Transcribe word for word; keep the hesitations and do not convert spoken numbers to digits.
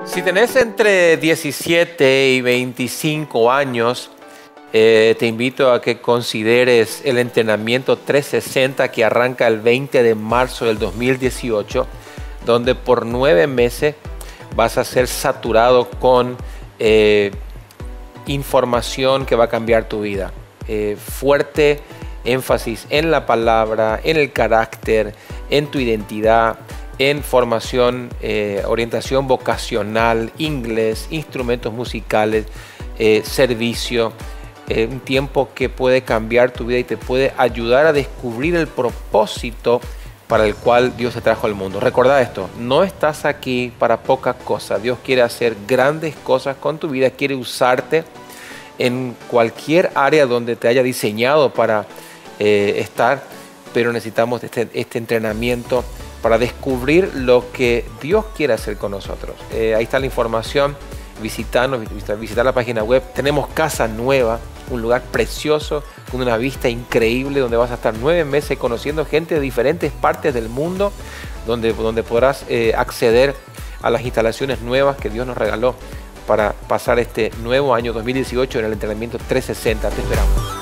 Si tenés entre diecisiete y veinticinco años, eh, te invito a que consideres el entrenamiento trescientos sesenta que arranca el veinte de marzo del dos mil dieciocho, donde por nueve meses vas a ser saturado con eh, información que va a cambiar tu vida. Eh, fuerte énfasis en la palabra, en el carácter, en tu identidad, en formación, eh, orientación vocacional, inglés, instrumentos musicales, eh, servicio. Eh, un tiempo que puede cambiar tu vida y te puede ayudar a descubrir el propósito para el cual Dios te trajo al mundo. Recordá esto, no estás aquí para pocas cosas. Dios quiere hacer grandes cosas con tu vida, quiere usarte en cualquier área donde te haya diseñado para eh, estar, pero necesitamos este, este entrenamiento para descubrir lo que Dios quiere hacer con nosotros. Eh, ahí está la información, visitarnos, visitar, visitar la página web. Tenemos casa nueva, un lugar precioso, con una vista increíble, donde vas a estar nueve meses conociendo gente de diferentes partes del mundo, donde, donde podrás eh, acceder a las instalaciones nuevas que Dios nos regaló para pasar este nuevo año dos mil dieciocho en el entrenamiento trescientos sesenta. Te esperamos.